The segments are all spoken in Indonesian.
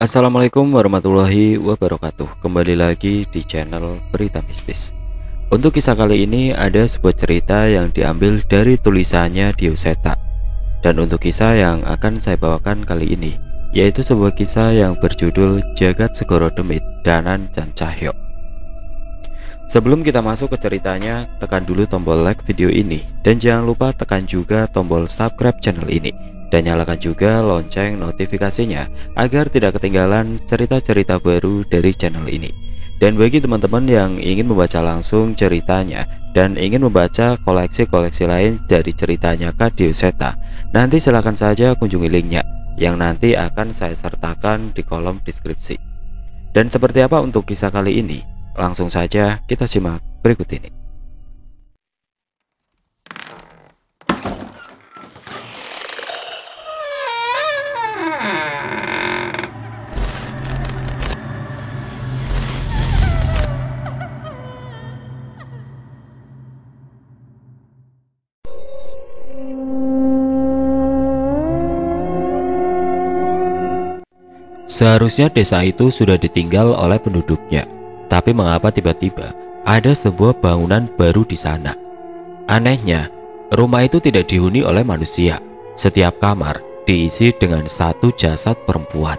Assalamualaikum warahmatullahi wabarakatuh. Kembali lagi di channel Berita Mistis. Untuk kisah kali ini ada sebuah cerita yang diambil dari tulisannya Dioseta. Dan untuk kisah yang akan saya bawakan kali ini yaitu sebuah kisah yang berjudul Jagat Segoro Demit Danan Can Cahyo. Sebelum kita masuk ke ceritanya, tekan dulu tombol like video ini dan jangan lupa tekan juga tombol subscribe channel ini dan nyalakan juga lonceng notifikasinya agar tidak ketinggalan cerita-cerita baru dari channel ini. Dan bagi teman-teman yang ingin membaca langsung ceritanya dan ingin membaca koleksi-koleksi lain dari ceritanya Kak Dioseta, nanti silahkan saja kunjungi linknya yang nanti akan saya sertakan di kolom deskripsi. Dan seperti apa untuk kisah kali ini? Langsung saja kita simak berikut ini. Seharusnya desa itu sudah ditinggal oleh penduduknya, tapi mengapa tiba-tiba ada sebuah bangunan baru di sana? Anehnya, rumah itu tidak dihuni oleh manusia. Setiap kamar diisi dengan satu jasad perempuan.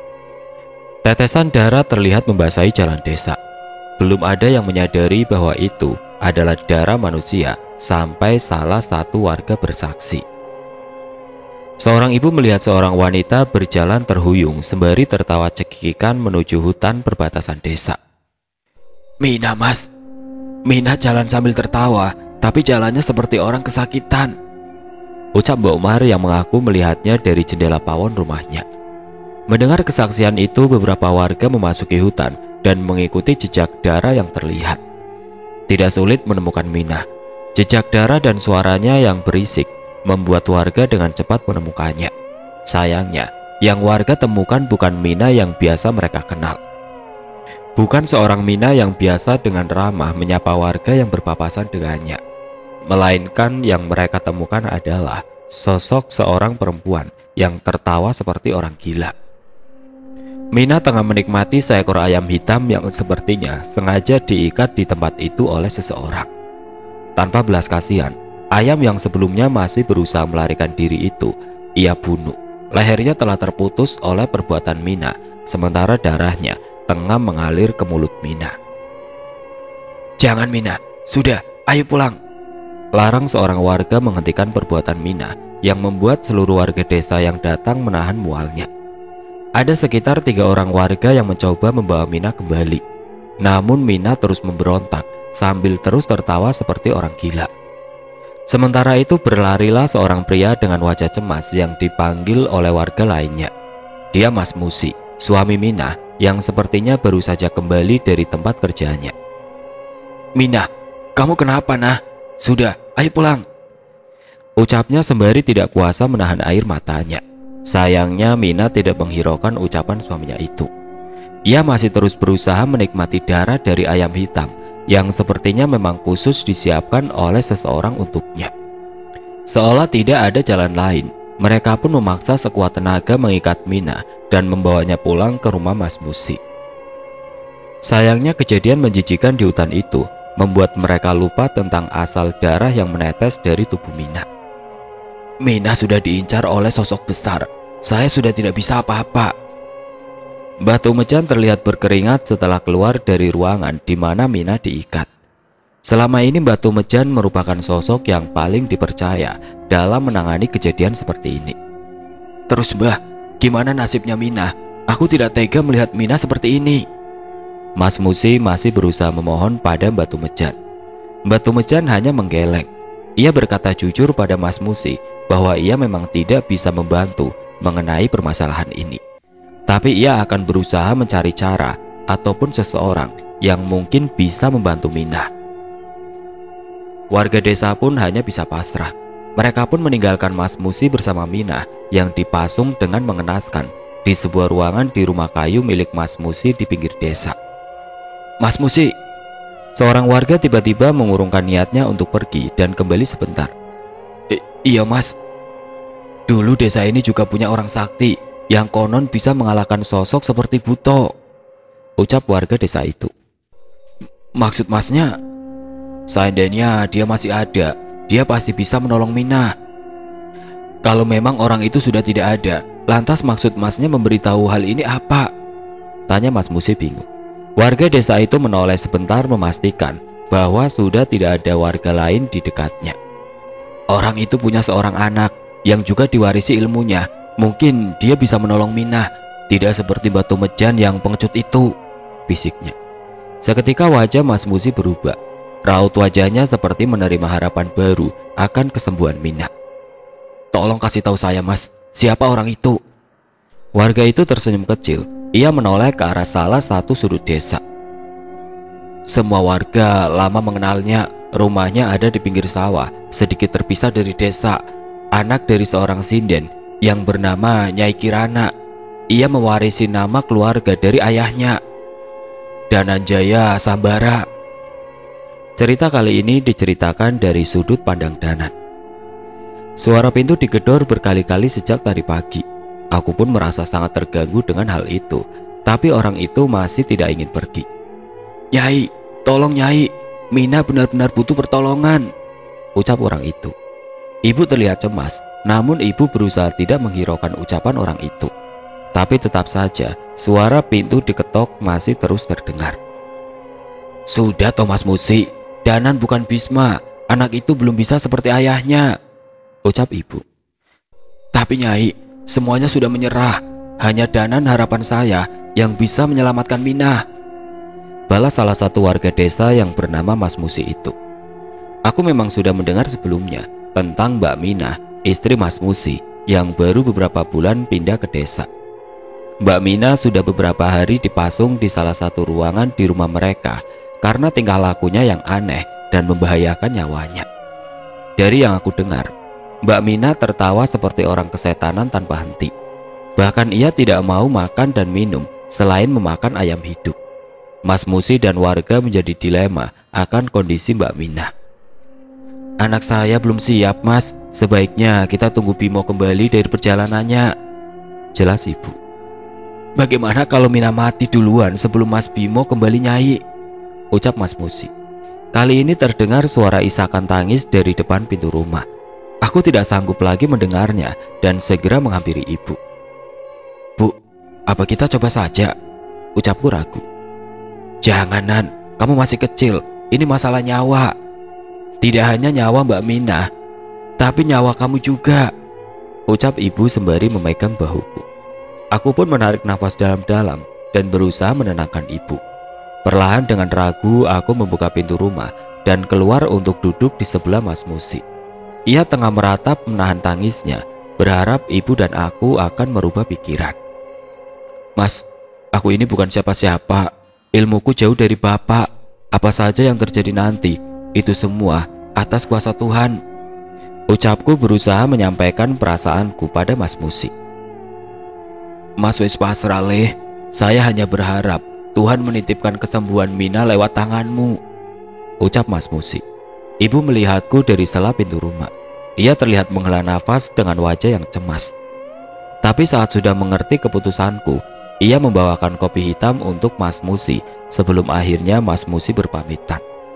Tetesan darah terlihat membasahi jalan desa. Belum ada yang menyadari bahwa itu adalah darah manusia sampai salah satu warga bersaksi. Seorang ibu melihat seorang wanita berjalan terhuyung sembari tertawa cekikikan menuju hutan perbatasan desa. "Mina, mas, Mina jalan sambil tertawa, tapi jalannya seperti orang kesakitan," ucap Mbak Umar yang mengaku melihatnya dari jendela pawon rumahnya. Mendengar kesaksian itu, beberapa warga memasuki hutan dan mengikuti jejak darah yang terlihat. Tidak sulit menemukan Mina. Jejak darah dan suaranya yang berisik membuat warga dengan cepat menemukannya. Sayangnya, yang warga temukan bukan Mina yang biasa mereka kenal. Bukan seorang Mina yang biasa dengan ramah menyapa warga yang berpapasan dengannya, melainkan yang mereka temukan adalah sosok seorang perempuan yang tertawa seperti orang gila. Mina tengah menikmati seekor ayam hitam yang sepertinya sengaja diikat di tempat itu oleh seseorang. Tanpa belas kasihan, ayam yang sebelumnya masih berusaha melarikan diri itu ia bunuh. Lehernya telah terputus oleh perbuatan Mina, sementara darahnya tengah mengalir ke mulut Mina. "Jangan Mina, sudah, ayo pulang," larang seorang warga menghentikan perbuatan Mina yang membuat seluruh warga desa yang datang menahan mualnya. Ada sekitar 3 orang warga yang mencoba membawa Mina kembali. Namun Mina terus memberontak sambil terus tertawa seperti orang gila. Sementara itu berlarilah seorang pria dengan wajah cemas yang dipanggil oleh warga lainnya. Dia Mas Musi, suami Mina yang sepertinya baru saja kembali dari tempat kerjanya. "Mina, kamu kenapa nah? Sudah, ayo pulang," ucapnya sembari tidak kuasa menahan air matanya. Sayangnya Mina tidak menghiraukan ucapan suaminya itu. Ia masih terus berusaha menikmati darah dari ayam hitam yang sepertinya memang khusus disiapkan oleh seseorang untuknya. Seolah tidak ada jalan lain, mereka pun memaksa sekuat tenaga mengikat Mina dan membawanya pulang ke rumah Mas Musi. Sayangnya kejadian menjijikan di hutan itu membuat mereka lupa tentang asal darah yang menetes dari tubuh Mina. "Mina sudah diincar oleh sosok besar. Saya sudah tidak bisa apa-apa." Batu Mejan terlihat berkeringat setelah keluar dari ruangan di mana Mina diikat. Selama ini Batu Mejan merupakan sosok yang paling dipercaya dalam menangani kejadian seperti ini. "Terus Mbah, gimana nasibnya Mina? Aku tidak tega melihat Mina seperti ini." Mas Musi masih berusaha memohon pada Batu Mejan. Batu Mejan hanya menggeleng. Ia berkata jujur pada Mas Musi bahwa ia memang tidak bisa membantu mengenai permasalahan ini. Tapi ia akan berusaha mencari cara ataupun seseorang yang mungkin bisa membantu Mina. Warga desa pun hanya bisa pasrah. Mereka pun meninggalkan Mas Musi bersama Mina yang dipasung dengan mengenaskan di sebuah ruangan di rumah kayu milik Mas Musi di pinggir desa. "Mas Musi," seorang warga tiba-tiba mengurungkan niatnya untuk pergi dan kembali sebentar. Iya mas, dulu desa ini juga punya orang sakti yang konon bisa mengalahkan sosok seperti Buto, ucap warga desa itu. Maksud masnya? Seandainya dia masih ada, dia pasti bisa menolong Minah. Kalau memang orang itu sudah tidak ada, lantas maksud masnya memberitahu hal ini apa? Tanya Mas Musi bingung. Warga desa itu menoleh sebentar memastikan bahwa sudah tidak ada warga lain di dekatnya. Orang itu punya seorang anak yang juga diwarisi ilmunya. Mungkin dia bisa menolong Minah, tidak seperti Batu Mejan yang pengecut itu, bisiknya. Seketika wajah Mas Musi berubah. Raut wajahnya seperti menerima harapan baru akan kesembuhan Minah. Tolong kasih tahu saya, Mas, siapa orang itu? Warga itu tersenyum kecil. Ia menoleh ke arah salah satu sudut desa. Semua warga lama mengenalnya. Rumahnya ada di pinggir sawah, sedikit terpisah dari desa. Anak dari seorang sinden yang bernama Nyai Kirana. Ia mewarisi nama keluarga dari ayahnya, Dananjaya Sambara. Cerita kali ini diceritakan dari sudut pandang Danan. Suara pintu digedor berkali-kali sejak tadi pagi. Aku pun merasa sangat terganggu dengan hal itu. Tapi orang itu masih tidak ingin pergi. Nyai, tolong Nyai, Minah benar-benar butuh pertolongan, ucap orang itu. Ibu terlihat cemas, namun ibu berusaha tidak menghiraukan ucapan orang itu. Tapi tetap saja suara pintu diketok masih terus terdengar. Sudah Thomas Musi, Danan bukan Bisma. Anak itu belum bisa seperti ayahnya, ucap ibu. Tapi Nyai, semuanya sudah menyerah. Hanya Danan harapan saya yang bisa menyelamatkan Minah, balas salah satu warga desa yang bernama Mas Musi itu. Aku memang sudah mendengar sebelumnya tentang Mbak Minah, istri Mas Musi, yang baru beberapa bulan pindah ke desa. Mbak Minah sudah beberapa hari dipasung di salah satu ruangan di rumah mereka karena tingkah lakunya yang aneh dan membahayakan nyawanya. Dari yang aku dengar, Mbak Minah tertawa seperti orang kesetanan tanpa henti. Bahkan ia tidak mau makan dan minum selain memakan ayam hidup. Mas Musi dan warga menjadi dilema akan kondisi Mbak Minah. Anak saya belum siap, Mas. Sebaiknya kita tunggu Bimo kembali dari perjalanannya, jelas ibu. Bagaimana kalau Minah mati duluan sebelum Mas Bimo kembali, Nyai, ucap Mas Musi. Kali ini terdengar suara isakan tangis dari depan pintu rumah. Aku tidak sanggup lagi mendengarnya dan segera menghampiri ibu. Bu, apa kita coba saja? Ucapku ragu. Jangan, Nan, kamu masih kecil. Ini masalah nyawa. Tidak hanya nyawa Mbak Minah, tapi nyawa kamu juga, ucap ibu sembari memegang bahuku. Aku pun menarik nafas dalam-dalam dan berusaha menenangkan ibu. Perlahan dengan ragu aku membuka pintu rumah dan keluar untuk duduk di sebelah Mas Musi. Ia tengah meratap menahan tangisnya, berharap ibu dan aku akan merubah pikiran. Mas, aku ini bukan siapa-siapa. Ilmuku jauh dari Bapak. Apa saja yang terjadi nanti, itu semua atas kuasa Tuhan, ucapku berusaha menyampaikan perasaanku pada Mas Musi. Mas wis pasrah leh. Saya hanya berharap Tuhan menitipkan kesembuhan Minah lewat tanganmu, ucap Mas Musi. Ibu melihatku dari sela pintu rumah. Ia terlihat menghela nafas dengan wajah yang cemas. Tapi saat sudah mengerti keputusanku, ia membawakan kopi hitam untuk Mas Musi sebelum akhirnya Mas Musi berpamitan.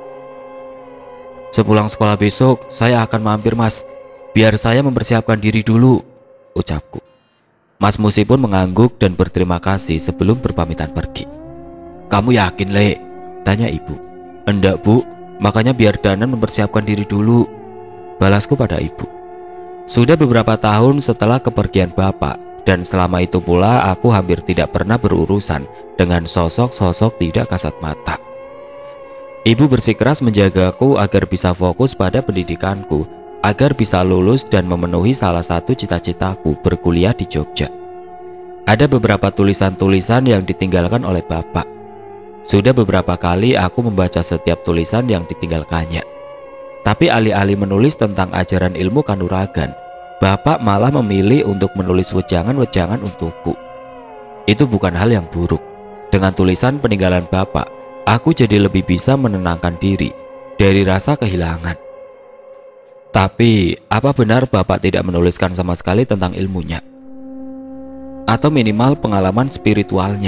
Sepulang sekolah besok, saya akan mampir, Mas. Biar saya mempersiapkan diri dulu, ucapku. Mas Musi pun mengangguk dan berterima kasih sebelum berpamitan pergi. Kamu yakin, Le? Tanya ibu. Enggak, Bu. Makanya biar Danan mempersiapkan diri dulu, balasku pada ibu. Sudah beberapa tahun setelah kepergian Bapak, dan selama itu pula aku hampir tidak pernah berurusan dengan sosok-sosok tidak kasat mata. Ibu bersikeras menjagaku agar bisa fokus pada pendidikanku, agar bisa lulus dan memenuhi salah satu cita-citaku berkuliah di Jogja. Ada beberapa tulisan-tulisan yang ditinggalkan oleh Bapak. Sudah beberapa kali aku membaca setiap tulisan yang ditinggalkannya. Tapi alih-alih menulis tentang ajaran ilmu kanuragan, Bapak malah memilih untuk menulis wejangan-wejangan untukku. Itu bukan hal yang buruk. Dengan tulisan peninggalan Bapak, aku jadi lebih bisa menenangkan diri dari rasa kehilangan. Tapi, apa benar Bapak tidak menuliskan sama sekali tentang ilmunya? atau minimal pengalaman spiritualnya.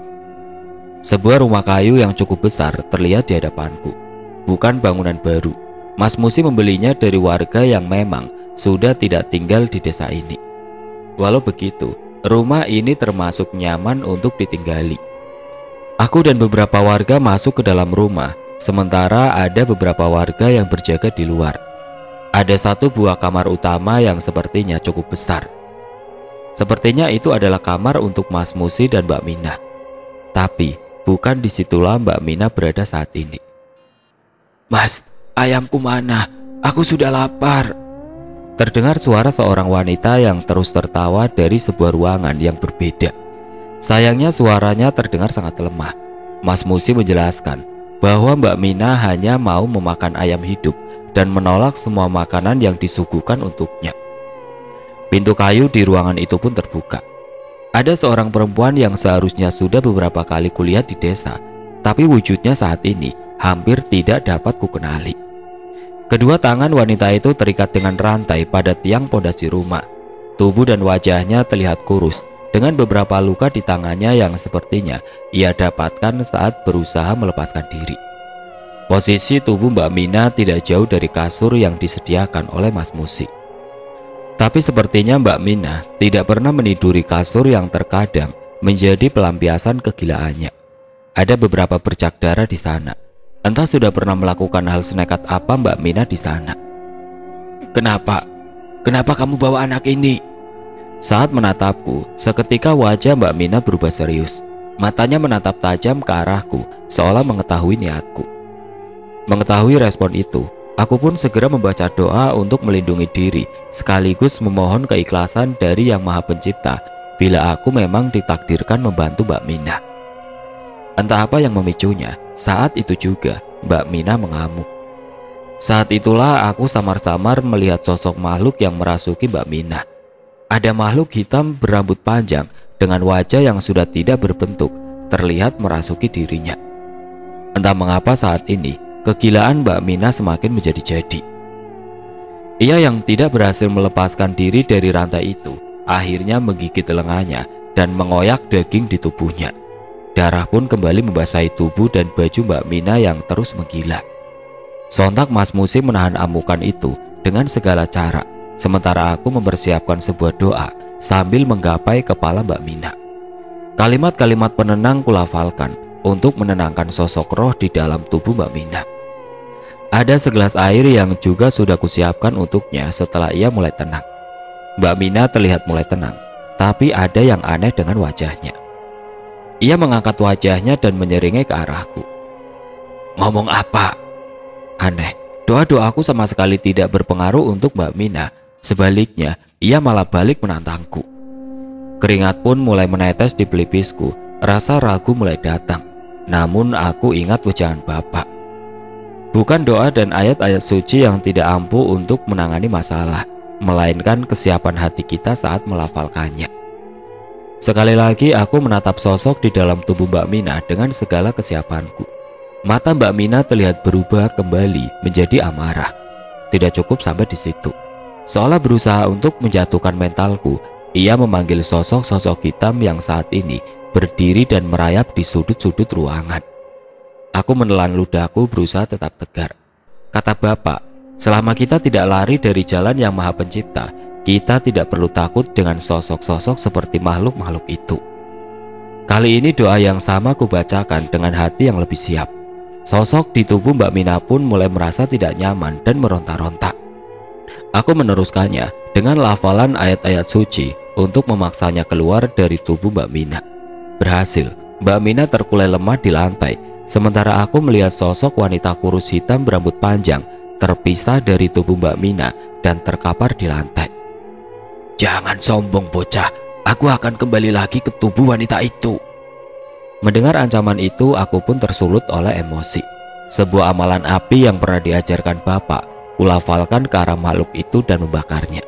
Sebuah rumah kayu yang cukup besar terlihat di hadapanku. Bukan bangunan baru. Mas Musi membelinya dari warga yang memang sudah tidak tinggal di desa ini. Walau begitu, rumah ini termasuk nyaman untuk ditinggali. Aku dan beberapa warga masuk ke dalam rumah, sementara ada beberapa warga yang berjaga di luar. Ada satu buah kamar utama yang sepertinya cukup besar. Sepertinya itu adalah kamar untuk Mas Musi dan Mbak Mina. Tapi bukan disitulah Mbak Mina berada saat ini. "Mas, ayamku mana? Aku sudah lapar." Terdengar suara seorang wanita yang terus tertawa dari sebuah ruangan yang berbeda. Sayangnya suaranya terdengar sangat lemah. Mas Musi menjelaskan bahwa Mbak Mina hanya mau memakan ayam hidup dan menolak semua makanan yang disuguhkan untuknya. Pintu kayu di ruangan itu pun terbuka. Ada seorang perempuan yang seharusnya sudah beberapa kali kuliah di desa, tapi wujudnya saat ini hampir tidak dapat kukenali. Kedua tangan wanita itu terikat dengan rantai pada tiang pondasi rumah. Tubuh dan wajahnya terlihat kurus, dengan beberapa luka di tangannya yang sepertinya ia dapatkan saat berusaha melepaskan diri. Posisi tubuh Mbak Mina tidak jauh dari kasur yang disediakan oleh Mas Musi. Tapi sepertinya Mbak Mina tidak pernah meniduri kasur yang terkadang menjadi pelampiasan kegilaannya. Ada beberapa bercak darah di sana. Entah sudah pernah melakukan hal senekat apa Mbak Mina di sana. Kenapa kamu bawa anak ini?" Saat menatapku, seketika wajah Mbak Mina berubah serius. Matanya menatap tajam ke arahku, seolah mengetahui niatku. Mengetahui respon itu, aku pun segera membaca doa untuk melindungi diri, sekaligus memohon keikhlasan dari Yang Maha Pencipta bila aku memang ditakdirkan membantu Mbak Mina. Entah apa yang memicunya, saat itu juga Mbak Mina mengamuk. Saat itulah aku samar-samar melihat sosok makhluk yang merasuki Mbak Mina. Ada makhluk hitam berambut panjang dengan wajah yang sudah tidak berbentuk terlihat merasuki dirinya. Entah mengapa saat ini kegilaan Mbak Mina semakin menjadi-jadi. Ia yang tidak berhasil melepaskan diri dari rantai itu akhirnya menggigit lengannya dan mengoyak daging di tubuhnya. Darah pun kembali membasahi tubuh dan baju Mbak Mina yang terus menggila. Sontak Mas Musi menahan amukan itu dengan segala cara, sementara aku mempersiapkan sebuah doa sambil menggapai kepala Mbak Mina. Kalimat-kalimat penenang kulafalkan untuk menenangkan sosok roh di dalam tubuh Mbak Mina. Ada segelas air yang juga sudah kusiapkan untuknya setelah ia mulai tenang. Mbak Mina terlihat mulai tenang, tapi ada yang aneh dengan wajahnya. Ia mengangkat wajahnya dan menyeringai ke arahku. "Ngomong apa?" Aneh, doa-doaku sama sekali tidak berpengaruh untuk Mbak Mina. Sebaliknya, ia malah balik menantangku. Keringat pun mulai menetes di pelipisku. Rasa ragu mulai datang. Namun aku ingat wejangan Bapak. Bukan doa dan ayat-ayat suci yang tidak ampuh untuk menangani masalah, melainkan kesiapan hati kita saat melafalkannya. Sekali lagi aku menatap sosok di dalam tubuh Mbak Mina dengan segala kesiapanku. Mata Mbak Mina terlihat berubah kembali menjadi amarah. Tidak cukup sampai di situ. Seolah berusaha untuk menjatuhkan mentalku, ia memanggil sosok-sosok hitam yang saat ini berdiri dan merayap di sudut-sudut ruangan. Aku menelan ludahku berusaha tetap tegar. Kata Bapak, selama kita tidak lari dari jalan Yang Maha Pencipta, kita tidak perlu takut dengan sosok-sosok seperti makhluk-makhluk itu. Kali ini doa yang sama kubacakan dengan hati yang lebih siap. Sosok di tubuh Mbak Mina pun mulai merasa tidak nyaman dan meronta-ronta. Aku meneruskannya dengan lafalan ayat-ayat suci untuk memaksanya keluar dari tubuh Mbak Mina. Berhasil, Mbak Mina terkulai lemah di lantai, sementara aku melihat sosok wanita kurus hitam berambut panjang terpisah dari tubuh Mbak Mina dan terkapar di lantai. "Jangan sombong bocah, aku akan kembali lagi ke tubuh wanita itu." Mendengar ancaman itu, aku pun tersulut oleh emosi. Sebuah amalan api yang pernah diajarkan Bapak, kulafalkan ke arah makhluk itu dan membakarnya.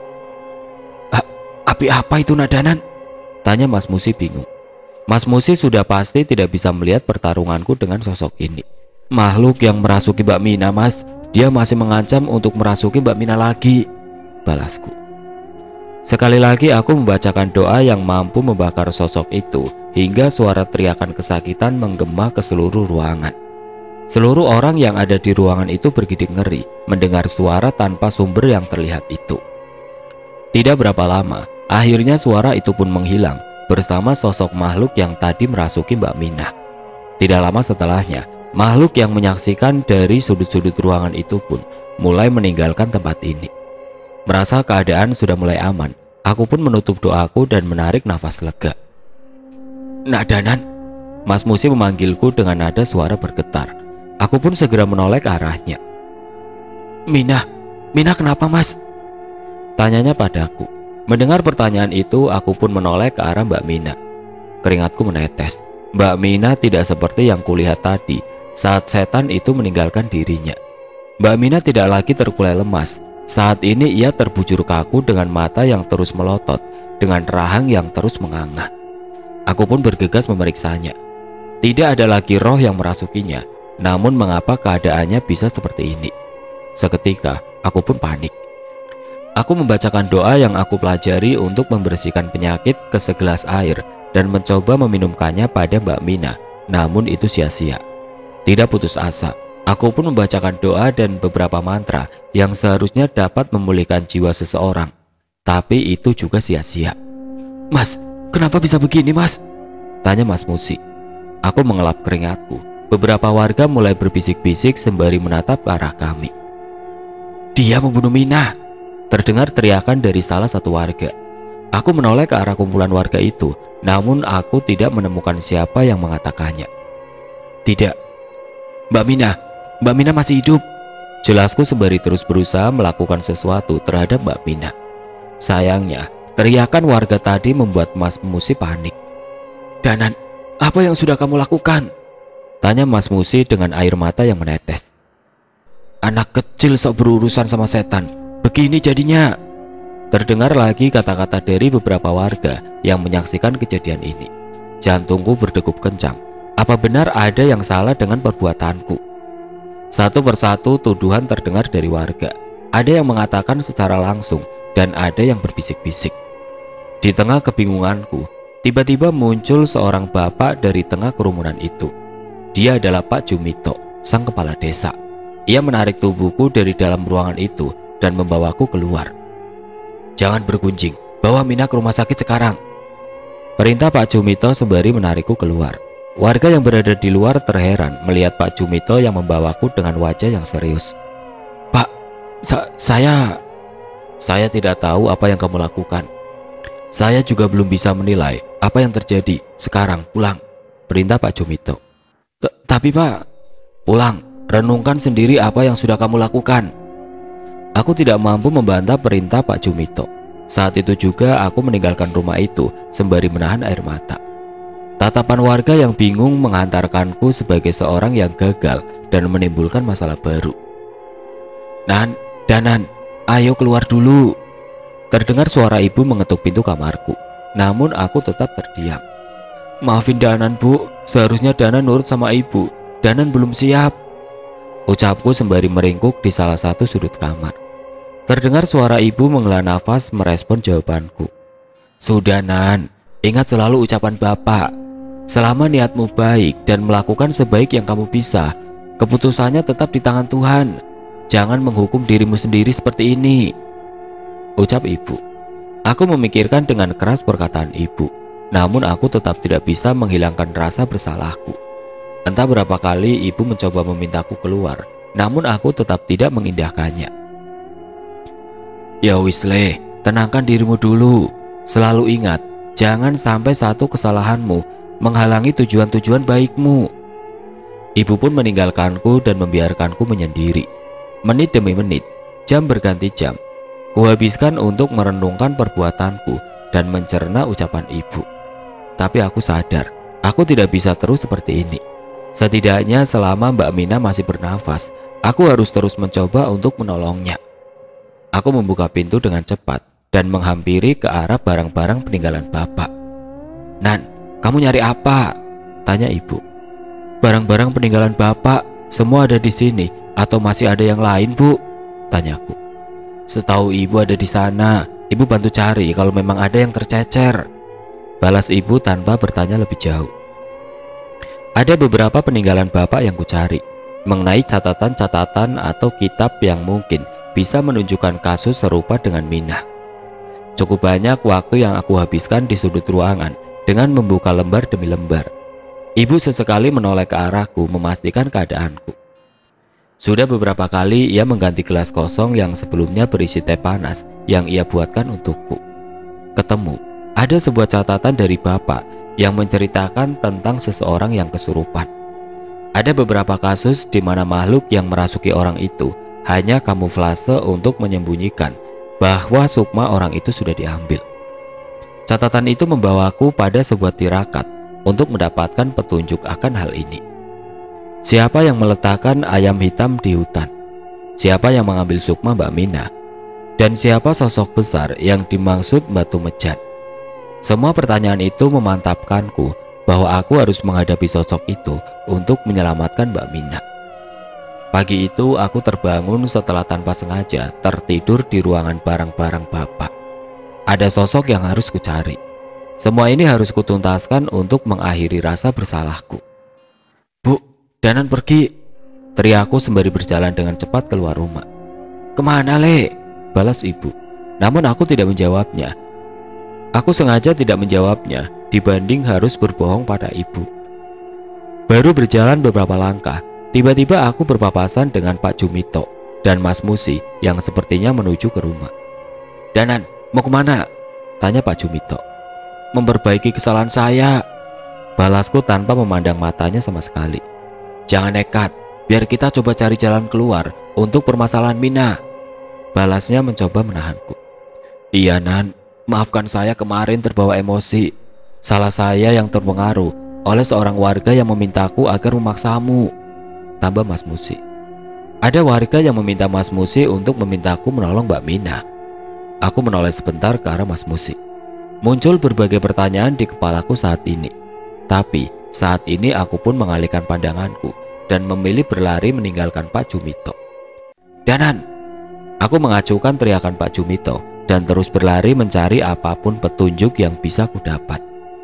"Api apa itu, Nadanan?" tanya Mas Musi bingung. Mas Musi sudah pasti tidak bisa melihat pertarunganku dengan sosok ini. "Makhluk yang merasuki Mbak Mina, Mas. Dia masih mengancam untuk merasuki Mbak Mina lagi," balasku. Sekali lagi aku membacakan doa yang mampu membakar sosok itu hingga suara teriakan kesakitan menggema ke seluruh ruangan. Seluruh orang yang ada di ruangan itu bergidik ngeri mendengar suara tanpa sumber yang terlihat itu. Tidak berapa lama, akhirnya suara itu pun menghilang bersama sosok makhluk yang tadi merasuki Mbak Minah. Tidak lama setelahnya, makhluk yang menyaksikan dari sudut-sudut ruangan itu pun mulai meninggalkan tempat ini. Merasa keadaan sudah mulai aman, aku pun menutup doaku dan menarik nafas lega. "Nak Danan," Mas Musi memanggilku dengan nada suara bergetar. Aku pun segera menoleh ke arahnya. Minah kenapa mas?" tanyanya padaku. Mendengar pertanyaan itu, aku pun menoleh ke arah Mbak Minah. Keringatku menetes. Mbak Minah tidak seperti yang kulihat tadi saat setan itu meninggalkan dirinya. Mbak Minah tidak lagi terkulai lemas. Saat ini ia terbujur kaku dengan mata yang terus melotot, dengan rahang yang terus menganga. Aku pun bergegas memeriksanya. Tidak ada lagi roh yang merasukinya. Namun mengapa keadaannya bisa seperti ini? Seketika aku pun panik. Aku membacakan doa yang aku pelajari untuk membersihkan penyakit ke segelas air dan mencoba meminumkannya pada Mbak Minah. Namun itu sia-sia. Tidak putus asa, aku pun membacakan doa dan beberapa mantra yang seharusnya dapat memulihkan jiwa seseorang. Tapi itu juga sia-sia. "Mas, kenapa bisa begini mas?" tanya Mas Musi. Aku mengelap keringatku. Beberapa warga mulai berbisik-bisik sembari menatap ke arah kami. "Dia membunuh Minah!" terdengar teriakan dari salah satu warga. Aku menoleh ke arah kumpulan warga itu, namun aku tidak menemukan siapa yang mengatakannya. "Tidak, Mbak Minah masih hidup," jelasku sembari terus berusaha melakukan sesuatu terhadap Mbak Minah. Sayangnya, teriakan warga tadi membuat Mas Musi panik. "Danan, apa yang sudah kamu lakukan?" tanya Mas Musi dengan air mata yang menetes. "Anak kecil sok berurusan sama setan, begini jadinya," terdengar lagi kata-kata dari beberapa warga yang menyaksikan kejadian ini. Jantungku berdegup kencang. Apa benar ada yang salah dengan perbuatanku? Satu persatu tuduhan terdengar dari warga. Ada yang mengatakan secara langsung dan ada yang berbisik-bisik. Di tengah kebingunganku, tiba-tiba muncul seorang bapak dari tengah kerumunan itu. Dia adalah Pak Jumito, sang kepala desa. Ia menarik tubuhku dari dalam ruangan itu dan membawaku keluar. "Jangan bergunjing, bawa Minah ke rumah sakit sekarang," perintah Pak Jumito sembari menarikku keluar. Warga yang berada di luar terheran melihat Pak Jumito yang membawaku dengan wajah yang serius. "Pak, saya tidak tahu apa yang kamu lakukan. Saya juga belum bisa menilai apa yang terjadi. Sekarang pulang," perintah Pak Jumito. Tapi Pak..." "Pulang, renungkan sendiri apa yang sudah kamu lakukan." Aku tidak mampu membantah perintah Pak Jumito. Saat itu juga aku meninggalkan rumah itu sembari menahan air mata. Tatapan warga yang bingung menghantarkanku sebagai seorang yang gagal dan menimbulkan masalah baru. Danan, ayo keluar dulu," terdengar suara ibu mengetuk pintu kamarku. Namun aku tetap terdiam. "Maafin Danan bu, seharusnya Danan nurut sama ibu. Danan belum siap," ucapku sembari meringkuk di salah satu sudut kamar. Terdengar suara ibu menghela nafas merespon jawabanku. "Sudah Nan, ingat selalu ucapan bapak. Selama niatmu baik dan melakukan sebaik yang kamu bisa, keputusannya tetap di tangan Tuhan. Jangan menghukum dirimu sendiri seperti ini," ucap ibu. Aku memikirkan dengan keras perkataan ibu. Namun aku tetap tidak bisa menghilangkan rasa bersalahku. Entah berapa kali ibu mencoba memintaku keluar, namun aku tetap tidak mengindahkannya. "Ya wis Le, tenangkan dirimu dulu. Selalu ingat, jangan sampai satu kesalahanmu menghalangi tujuan-tujuan baikmu." Ibu pun meninggalkanku dan membiarkanku menyendiri. Menit demi menit, jam berganti jam, kuhabiskan untuk merenungkan perbuatanku dan mencerna ucapan ibu. Tapi aku sadar, aku tidak bisa terus seperti ini. Setidaknya selama Mbak Minah masih bernafas, aku harus terus mencoba untuk menolongnya. Aku membuka pintu dengan cepat dan menghampiri ke arah barang-barang peninggalan bapak. "Nan, kamu nyari apa?" tanya ibu. "Barang-barang peninggalan bapak, semua ada di sini atau masih ada yang lain bu?" tanyaku. "Setahu ibu ada di sana, Ibu bantu cari kalau memang ada yang tercecer, balas ibu tanpa bertanya lebih jauh. Ada beberapa peninggalan bapak yang kucari, mengenai catatan-catatan atau kitab yang mungkin bisa menunjukkan kasus serupa dengan Minah. Cukup banyak waktu yang aku habiskan di sudut ruangan dengan membuka lembar demi lembar. Ibu sesekali menoleh ke arahku memastikan keadaanku. Sudah beberapa kali ia mengganti gelas kosong yang sebelumnya berisi teh panas yang ia buatkan untukku. Ketemu, ada sebuah catatan dari bapak yang menceritakan tentang seseorang yang kesurupan. Ada beberapa kasus di mana makhluk yang merasuki orang itu hanya kamuflase untuk menyembunyikan bahwa sukma orang itu sudah diambil. Catatan itu membawaku pada sebuah tirakat untuk mendapatkan petunjuk akan hal ini. Siapa yang meletakkan ayam hitam di hutan? Siapa yang mengambil sukma Mbak Minah? Dan siapa sosok besar yang dimaksud Batu Mejan? Semua pertanyaan itu memantapkanku bahwa aku harus menghadapi sosok itu untuk menyelamatkan Mbak Minah. Pagi itu aku terbangun setelah tanpa sengaja tertidur di ruangan barang-barang bapak. Ada sosok yang harus kucari. Semua ini harus kutuntaskan untuk mengakhiri rasa bersalahku. Bu, Danan pergi, teriakku sembari berjalan dengan cepat keluar rumah. Kemana, Le? Balas ibu. Namun aku tidak menjawabnya. Aku sengaja tidak menjawabnya dibanding harus berbohong pada ibu. Baru berjalan beberapa langkah, tiba-tiba aku berpapasan dengan Pak Jumito dan Mas Musi yang sepertinya menuju ke rumah. Danan, mau kemana? Tanya Pak Jumito. Memperbaiki kesalahan saya, balasku tanpa memandang matanya sama sekali. Jangan nekat, biar kita coba cari jalan keluar untuk permasalahan Minah, balasnya mencoba menahanku. Iya Nan, maafkan saya kemarin terbawa emosi. Salah saya yang terpengaruh oleh seorang warga yang memintaku agar memaksamu, tambah Mas Musi. Ada warga yang meminta Mas Musi untuk memintaku menolong Mbak Minah. Aku menoleh sebentar ke arah Mas Musi. Muncul berbagai pertanyaan di kepalaku saat ini. Tapi saat ini aku pun mengalihkan pandanganku dan memilih berlari meninggalkan Pak Jumito. Danan! Aku mengacukan teriakan Pak Jumito dan terus berlari mencari apapun petunjuk yang bisa kudapat.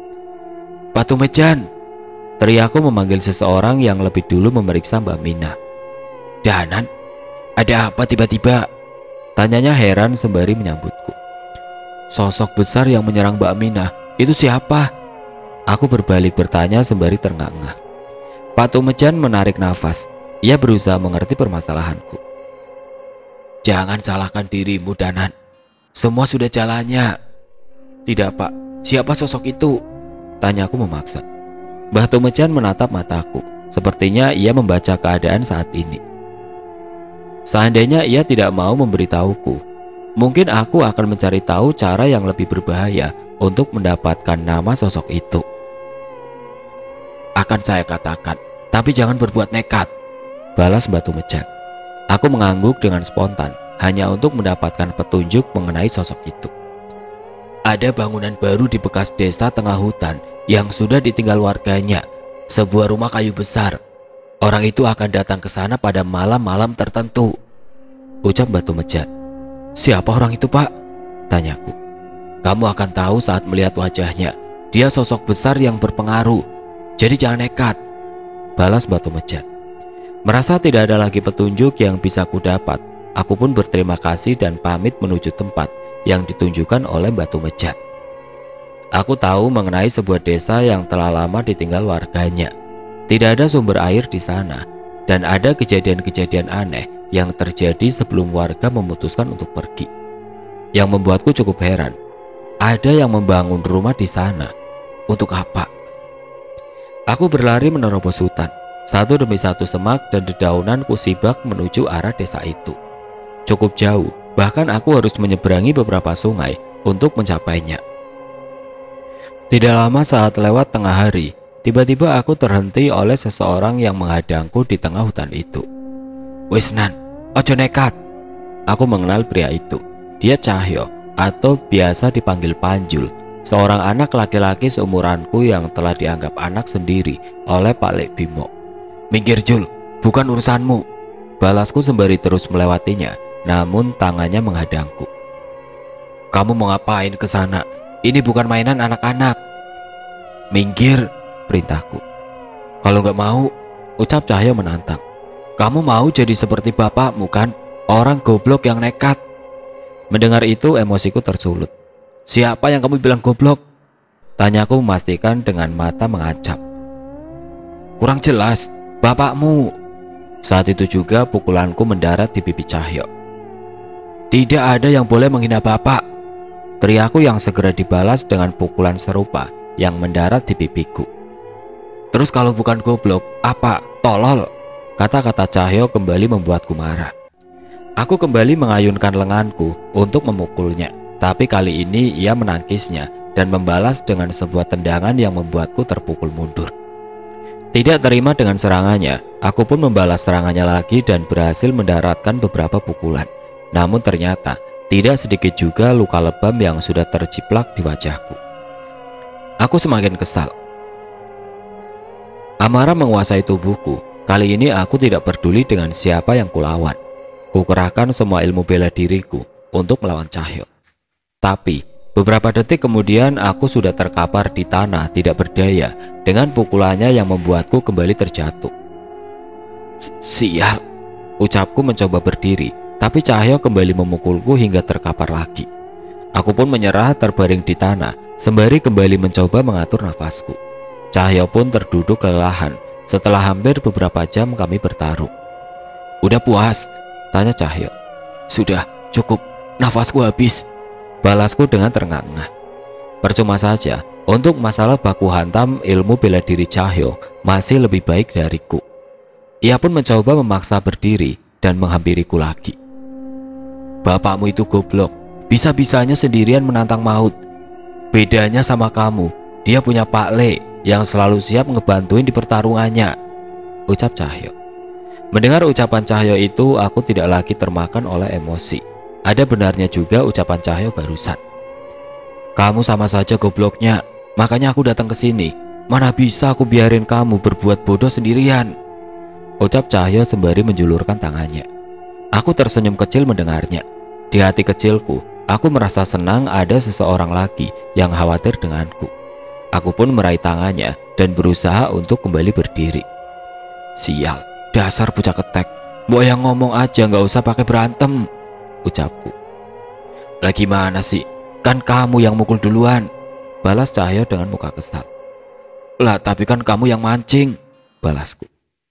Batu Mejan! Teriakku memanggil seseorang yang lebih dulu memeriksa Mbak Minah. Danan, ada apa tiba-tiba? Tanyanya heran sembari menyambutku. Sosok besar yang menyerang Mbak Minah itu siapa? Aku berbalik bertanya sembari terengah-engah. Pak Tumejan menarik nafas. Ia berusaha mengerti permasalahanku. Jangan salahkan dirimu, Danan. Semua sudah jalannya. Tidak, Pak. Siapa sosok itu? Tanyaku memaksa. Mbah Tumejan menatap mataku. Sepertinya ia membaca keadaan saat ini. Seandainya ia tidak mau memberitahuku, mungkin aku akan mencari tahu cara yang lebih berbahaya untuk mendapatkan nama sosok itu. Akan saya katakan, tapi jangan berbuat nekat, balas Batu Mejan. Aku mengangguk dengan spontan, hanya untuk mendapatkan petunjuk mengenai sosok itu. Ada bangunan baru di bekas desa tengah hutan yang sudah ditinggal warganya, sebuah rumah kayu besar. Orang itu akan datang ke sana pada malam-malam tertentu, ucap Batu Mejan. Siapa orang itu, Pak? Tanyaku. Kamu akan tahu saat melihat wajahnya. Dia sosok besar yang berpengaruh. Jadi jangan nekat, balas Batu Mejan. Merasa tidak ada lagi petunjuk yang bisa kudapat, aku pun berterima kasih dan pamit menuju tempat yang ditunjukkan oleh Batu Mejan. Aku tahu mengenai sebuah desa yang telah lama ditinggal warganya. Tidak ada sumber air di sana, dan ada kejadian-kejadian aneh yang terjadi sebelum warga memutuskan untuk pergi. Yang membuatku cukup heran, ada yang membangun rumah di sana. Untuk apa? Aku berlari menerobos hutan. Satu demi satu semak dan dedaunan kusibak menuju arah desa itu. Cukup jauh, bahkan aku harus menyeberangi beberapa sungai untuk mencapainya. Tidak lama saat lewat tengah hari, tiba-tiba aku terhenti oleh seseorang yang menghadangku di tengah hutan itu. Wis Nan, ojo nekat. Aku mengenal pria itu. Dia Cahyo, atau biasa dipanggil Panjul, seorang anak laki-laki seumuranku yang telah dianggap anak sendiri oleh Pak Lek Bimo. Minggir Jul, bukan urusanmu, balasku sembari terus melewatinya, namun tangannya menghadangku. Kamu mau ngapain ke sana? Ini bukan mainan anak-anak. Minggir, perintahku. Kalau nggak mau, ucap Cahyo menantang. Kamu mau jadi seperti bapakmu kan? Orang goblok yang nekat. Mendengar itu emosiku tersulut. Siapa yang kamu bilang goblok? Tanyaku memastikan dengan mata mengancam. Kurang jelas, bapakmu. Saat itu juga pukulanku mendarat di pipi Cahyo. Tidak ada yang boleh menghina bapak, teriakku yang segera dibalas dengan pukulan serupa yang mendarat di pipiku. Terus kalau bukan goblok, apa? Tolol. Kata-kata Cahyo kembali membuatku marah. Aku kembali mengayunkan lenganku untuk memukulnya, tapi kali ini ia menangkisnya dan membalas dengan sebuah tendangan yang membuatku terpukul mundur. Tidak terima dengan serangannya, aku pun membalas serangannya lagi dan berhasil mendaratkan beberapa pukulan. Namun ternyata tidak sedikit juga luka lebam yang sudah terciplak di wajahku. Aku semakin kesal. Amarah menguasai tubuhku. Kali ini aku tidak peduli dengan siapa yang kulawan. Kukerahkan semua ilmu bela diriku untuk melawan Cahyo. Tapi beberapa detik kemudian aku sudah terkapar di tanah tidak berdaya dengan pukulannya yang membuatku kembali terjatuh. Sial, ucapku mencoba berdiri, tapi Cahyo kembali memukulku hingga terkapar lagi. Aku pun menyerah terbaring di tanah sembari kembali mencoba mengatur nafasku. Cahyo pun terduduk kelelahan setelah hampir beberapa jam kami bertarung. Udah puas? Tanya Cahyo. Sudah, cukup, nafasku habis, balasku dengan terengah-engah. Percuma saja, untuk masalah baku hantam ilmu bela diri Cahyo masih lebih baik dariku. Ia pun mencoba memaksa berdiri dan menghampiriku lagi. Bapakmu itu goblok, bisa-bisanya sendirian menantang maut. Bedanya sama kamu, dia punya Pak Le yang selalu siap ngebantuin di pertarungannya, ucap Cahyo. Mendengar ucapan Cahyo itu, aku tidak lagi termakan oleh emosi. Ada benarnya juga ucapan Cahyo barusan. Kamu sama saja gobloknya, makanya aku datang ke sini. Mana bisa aku biarin kamu berbuat bodoh sendirian, ucap Cahyo sembari menjulurkan tangannya. Aku tersenyum kecil mendengarnya. Di hati kecilku, aku merasa senang ada seseorang lagi yang khawatir denganku. Aku pun meraih tangannya dan berusaha untuk kembali berdiri. Sial, dasar bocah ketek. Mau yang ngomong aja, nggak usah pakai berantem, ucapku. Lah gimana sih? Kan kamu yang mukul duluan, balas Cahyo dengan muka kesal. Lah tapi kan kamu yang mancing, balasku.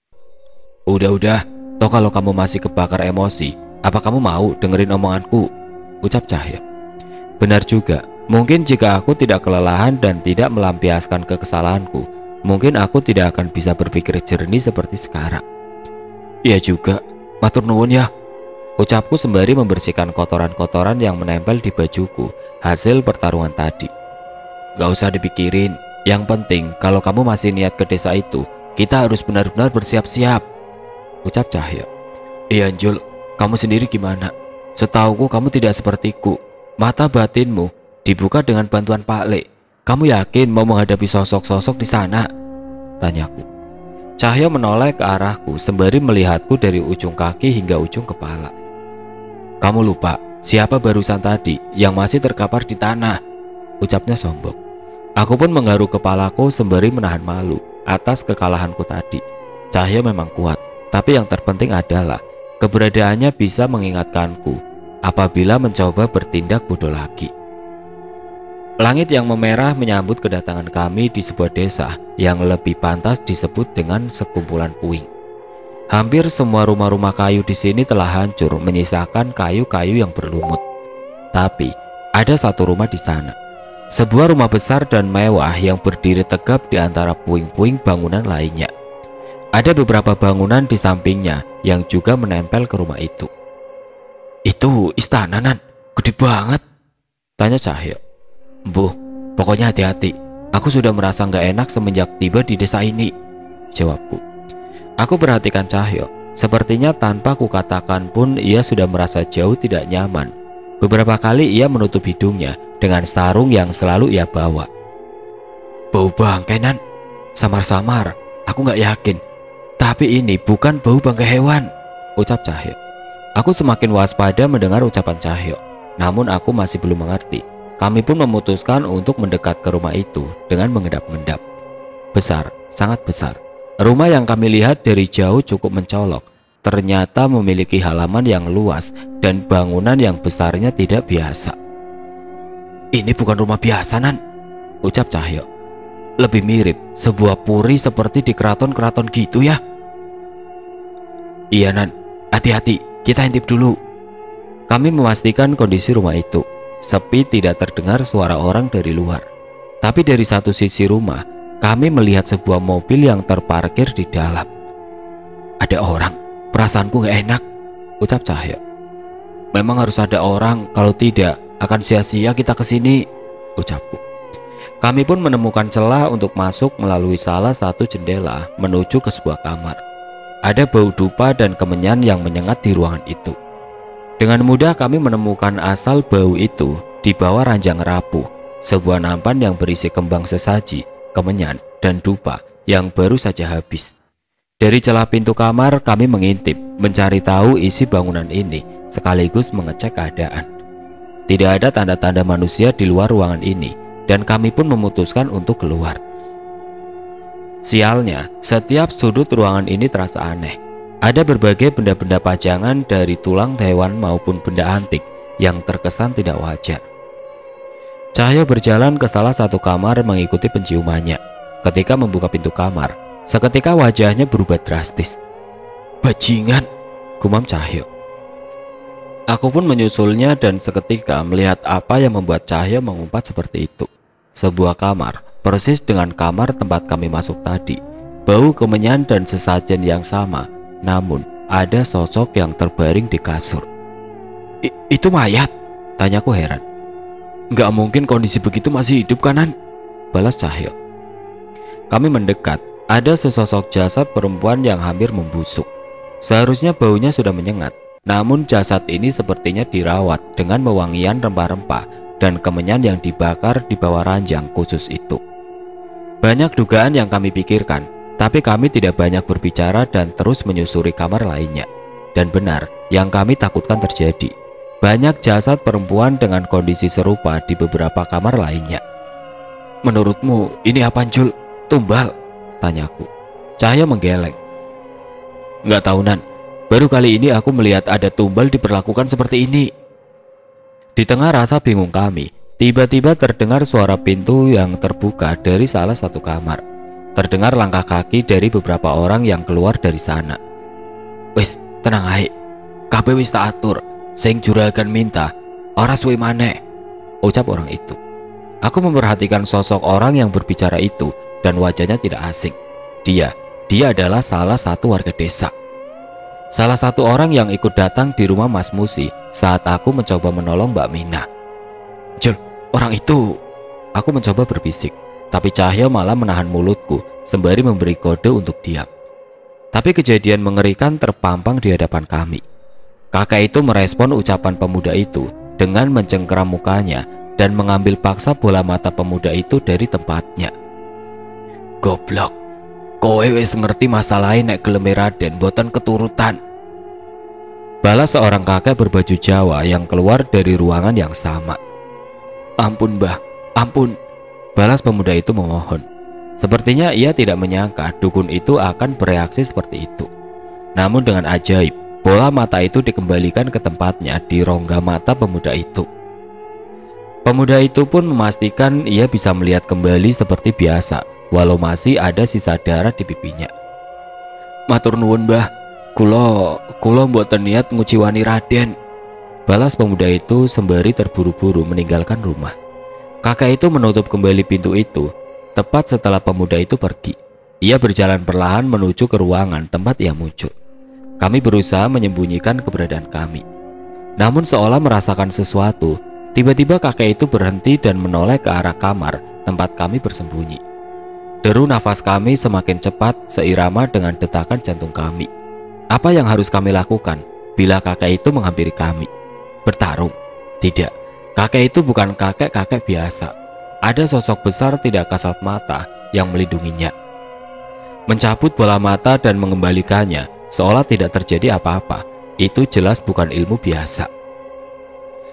Udah, toh kalau kamu masih kebakar emosi, apa kamu mau dengerin omonganku, ucap Cahyo. Benar juga, mungkin jika aku tidak kelelahan dan tidak melampiaskan kekesalanku, mungkin aku tidak akan bisa berpikir jernih seperti sekarang. Iya juga, matur nuwun ya, ucapku sembari membersihkan kotoran-kotoran yang menempel di bajuku hasil pertarungan tadi. Gak usah dipikirin, yang penting kalau kamu masih niat ke desa itu, kita harus benar-benar bersiap-siap, ucap Cahyo. Iya Jul, kamu sendiri gimana? Setauku kamu tidak sepertiku. Mata batinmu dibuka dengan bantuan Pak Le. Kamu yakin mau menghadapi sosok-sosok di sana? Tanyaku. Cahyo menoleh ke arahku sembari melihatku dari ujung kaki hingga ujung kepala. Kamu lupa siapa barusan tadi yang masih terkapar di tanah, ucapnya sombong. Aku pun menggaruk kepalaku sembari menahan malu atas kekalahanku tadi. Cahyo memang kuat, tapi yang terpenting adalah keberadaannya bisa mengingatkanku apabila mencoba bertindak bodoh lagi. Langit yang memerah menyambut kedatangan kami di sebuah desa yang lebih pantas disebut dengan sekumpulan puing. Hampir semua rumah-rumah kayu di sini telah hancur, menyisakan kayu-kayu yang berlumut. Tapi ada satu rumah di sana, sebuah rumah besar dan mewah yang berdiri tegap di antara puing-puing bangunan lainnya. Ada beberapa bangunan di sampingnya yang juga menempel ke rumah itu. Itu istana, Nan, gede banget, tanya Cahyo. Bu, pokoknya hati-hati. Aku sudah merasa nggak enak semenjak tiba di desa ini, jawabku. Aku perhatikan Cahyo. Sepertinya tanpa kukatakan pun ia sudah merasa jauh tidak nyaman. Beberapa kali ia menutup hidungnya dengan sarung yang selalu ia bawa. Bau bangkai, Nan, samar-samar. Aku nggak yakin. Tapi ini bukan bau bangkai hewan, ucap Cahyo. Aku semakin waspada mendengar ucapan Cahyo. Namun aku masih belum mengerti. Kami pun memutuskan untuk mendekat ke rumah itu dengan mengendap-endap. Besar, sangat besar. Rumah yang kami lihat dari jauh cukup mencolok. Ternyata memiliki halaman yang luas dan bangunan yang besarnya tidak biasa. "Ini bukan rumah biasa, Nan," ucap Cahyo. "Lebih mirip sebuah puri seperti di keraton-keraton gitu ya." "Iya, Nan, hati-hati, kita intip dulu." Kami memastikan kondisi rumah itu sepi, tidak terdengar suara orang dari luar. Tapi dari satu sisi rumah, kami melihat sebuah mobil yang terparkir di dalam. "Ada orang, perasaanku gak enak," ucap Cahyo. "Memang harus ada orang, kalau tidak akan sia-sia kita kesini," ucapku. Kami pun menemukan celah untuk masuk melalui salah satu jendela menuju ke sebuah kamar. Ada bau dupa dan kemenyan yang menyengat di ruangan itu. Dengan mudah kami menemukan asal bau itu di bawah ranjang rapuh, sebuah nampan yang berisi kembang sesaji, kemenyan, dan dupa yang baru saja habis. Dari celah pintu kamar kami mengintip, mencari tahu isi bangunan ini sekaligus mengecek keadaan. Tidak ada tanda-tanda manusia di luar ruangan ini, dan kami pun memutuskan untuk keluar. Sialnya, setiap sudut ruangan ini terasa aneh. Ada berbagai benda-benda pajangan dari tulang hewan maupun benda antik yang terkesan tidak wajar. Cahyo berjalan ke salah satu kamar mengikuti penciumannya. Ketika membuka pintu kamar, seketika wajahnya berubah drastis. "Bajingan," gumam Cahyo. Aku pun menyusulnya dan seketika melihat apa yang membuat Cahyo mengumpat seperti itu. Sebuah kamar, persis dengan kamar tempat kami masuk tadi. Bau kemenyan dan sesajen yang sama, namun ada sosok yang terbaring di kasur. Itu mayat?" tanyaku heran. "Nggak mungkin kondisi begitu masih hidup, kanan?" balas Cahyo. Kami mendekat. Ada sesosok jasad perempuan yang hampir membusuk. Seharusnya baunya sudah menyengat, namun jasad ini sepertinya dirawat dengan wewangian rempah-rempah dan kemenyan yang dibakar di bawah ranjang khusus itu. Banyak dugaan yang kami pikirkan, tapi kami tidak banyak berbicara dan terus menyusuri kamar lainnya. Dan benar, yang kami takutkan terjadi. Banyak jasad perempuan dengan kondisi serupa di beberapa kamar lainnya. "Menurutmu ini apa, Jul? Tumbal?" tanyaku. Cahyo menggeleng. "Nggak tahu, Nan. Baru kali ini aku melihat ada tumbal diperlakukan seperti ini." Di tengah rasa bingung kami, tiba-tiba terdengar suara pintu yang terbuka dari salah satu kamar. Terdengar langkah kaki dari beberapa orang yang keluar dari sana. "Wis, tenang ae. Kabeh wis tak atur. Sing juragan minta, ora suwe maneh," ucap orang itu. Aku memperhatikan sosok orang yang berbicara itu dan wajahnya tidak asing. Dia adalah salah satu warga desa. Salah satu orang yang ikut datang di rumah Mas Musi saat aku mencoba menolong Mbak Mina. "Jul, orang itu," aku mencoba berbisik. Tapi Cahyo malah menahan mulutku sembari memberi kode untuk diam. Tapi kejadian mengerikan terpampang di hadapan kami. Kakak itu merespon ucapan pemuda itu dengan mencengkeram mukanya dan mengambil paksa bola mata pemuda itu dari tempatnya. "Goblok, kowe wis ngerti masalahe nek geleme Raden boten keturutan," balas seorang kakek berbaju Jawa yang keluar dari ruangan yang sama. "Ampun, Mbah, ampun," balas pemuda itu memohon. Sepertinya ia tidak menyangka dukun itu akan bereaksi seperti itu. Namun dengan ajaib, bola mata itu dikembalikan ke tempatnya di rongga mata pemuda itu. Pemuda itu pun memastikan ia bisa melihat kembali seperti biasa, walau masih ada sisa darah di pipinya. "Matur nuwun, Mbah. Kula mboten niat nguciwani Raden," balas pemuda itu sembari terburu-buru meninggalkan rumah. Kakak itu menutup kembali pintu itu tepat setelah pemuda itu pergi. Ia berjalan perlahan menuju ke ruangan tempat ia muncul. Kami berusaha menyembunyikan keberadaan kami. Namun seolah merasakan sesuatu, tiba-tiba kakek itu berhenti dan menoleh ke arah kamar tempat kami bersembunyi. Deru nafas kami semakin cepat seirama dengan detakan jantung kami. Apa yang harus kami lakukan bila kakek itu menghampiri kami? Bertarung? Tidak. Kakek itu bukan kakek-kakek biasa. Ada sosok besar tidak kasat mata yang melindunginya. Mencabut bola mata dan mengembalikannya seolah tidak terjadi apa-apa. Itu jelas bukan ilmu biasa.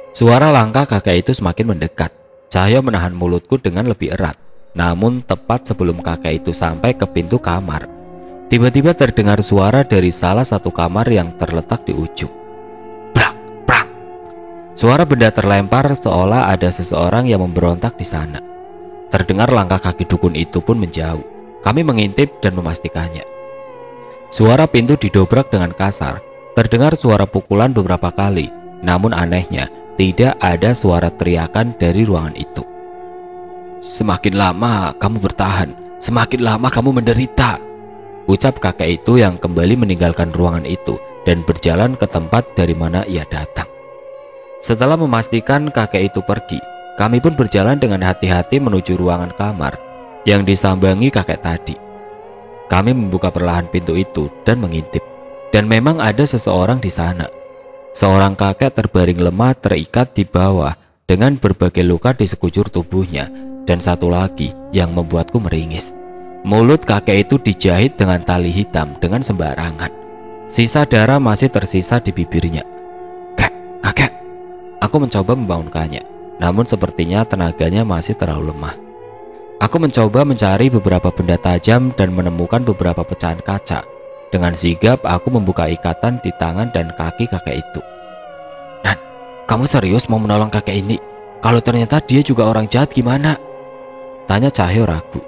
Suara langkah kakek itu semakin mendekat. Cahyo menahan mulutku dengan lebih erat. Namun tepat sebelum kakek itu sampai ke pintu kamar, tiba-tiba terdengar suara dari salah satu kamar yang terletak di ujung. Brak, brak. Suara benda terlempar seolah ada seseorang yang memberontak di sana. Terdengar langkah kaki dukun itu pun menjauh. Kami mengintip dan memastikannya. Suara pintu didobrak dengan kasar. Terdengar suara pukulan beberapa kali. Namun anehnya, tidak ada suara teriakan dari ruangan itu. Semakin lama kamu bertahan, semakin lama kamu menderita, ucap kakek itu yang kembali meninggalkan ruangan itu dan berjalan ke tempat dari mana ia datang. Setelah memastikan kakek itu pergi, kami pun berjalan dengan hati-hati menuju ruangan kamar yang disambangi kakek tadi. Kami membuka perlahan pintu itu dan mengintip. Dan memang ada seseorang di sana. Seorang kakek terbaring lemah terikat di bawah dengan berbagai luka di sekujur tubuhnya, dan satu lagi yang membuatku meringis. Mulut kakek itu dijahit dengan tali hitam dengan sembarangan. Sisa darah masih tersisa di bibirnya. Kakek. Aku mencoba membangunkannya, namun sepertinya tenaganya masih terlalu lemah. Aku mencoba mencari beberapa benda tajam dan menemukan beberapa pecahan kaca. Dengan sigap aku membuka ikatan di tangan dan kaki kakek itu. Nan, kamu serius mau menolong kakek ini? Kalau ternyata dia juga orang jahat gimana? Tanya Cahyo ragu.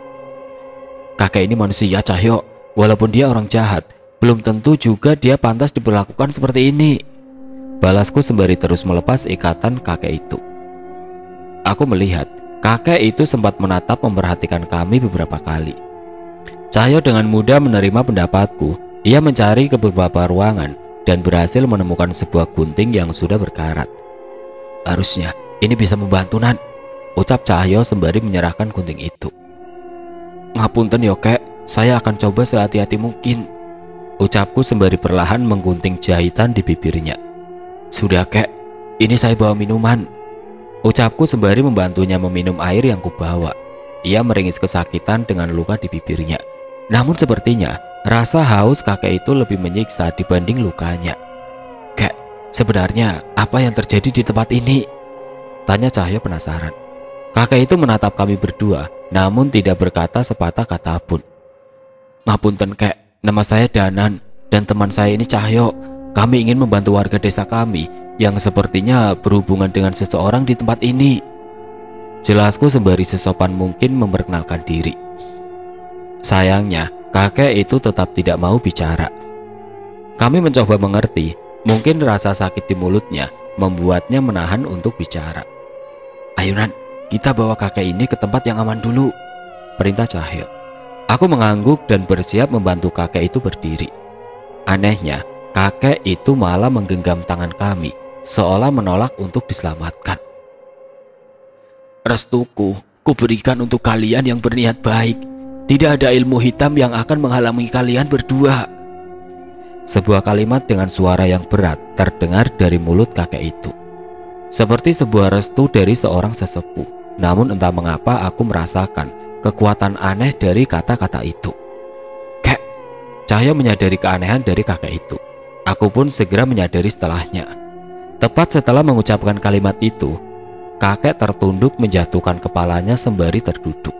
Kakek ini manusia, Cahyo. Walaupun dia orang jahat, belum tentu juga dia pantas diperlakukan seperti ini. Balasku sembari terus melepas ikatan kakek itu. Aku melihat kakek itu sempat menatap memperhatikan kami beberapa kali. Cahyo dengan mudah menerima pendapatku. Ia mencari ke beberapa ruangan dan berhasil menemukan sebuah gunting yang sudah berkarat. Harusnya ini bisa membantu, Nan, ucap Cahyo sembari menyerahkan gunting itu. Ngapunten yo kek, saya akan coba sehati-hati mungkin, ucapku sembari perlahan menggunting jahitan di bibirnya. Sudah kek, ini saya bawa minuman, ucapku sembari membantunya meminum air yang kubawa. Ia meringis kesakitan dengan luka di bibirnya. Namun sepertinya rasa haus kakek itu lebih menyiksa dibanding lukanya. Kek, sebenarnya apa yang terjadi di tempat ini? Tanya Cahyo penasaran. Kakek itu menatap kami berdua, namun tidak berkata sepatah kata pun. Ngapunten kek, nama saya Danan dan teman saya ini Cahyo. Kami ingin membantu warga desa kami yang sepertinya berhubungan dengan seseorang di tempat ini, jelasku sembari sesopan mungkin memperkenalkan diri. Sayangnya, kakek itu tetap tidak mau bicara. Kami mencoba mengerti, mungkin rasa sakit di mulutnya membuatnya menahan untuk bicara. Ayo Nan, kita bawa kakek ini ke tempat yang aman dulu, perintah Cahyo. Aku mengangguk dan bersiap membantu kakek itu berdiri. Anehnya, kakek itu malah menggenggam tangan kami, seolah menolak untuk diselamatkan. Restuku, kuberikan untuk kalian yang berniat baik. Tidak ada ilmu hitam yang akan menghalangi kalian berdua. Sebuah kalimat dengan suara yang berat terdengar dari mulut kakek itu. Seperti sebuah restu dari seorang sesepuh. Namun entah mengapa aku merasakan kekuatan aneh dari kata-kata itu. Kek, Cahyo menyadari keanehan dari kakek itu. Aku pun segera menyadari setelahnya. Tepat setelah mengucapkan kalimat itu, kakek tertunduk menjatuhkan kepalanya sembari terduduk.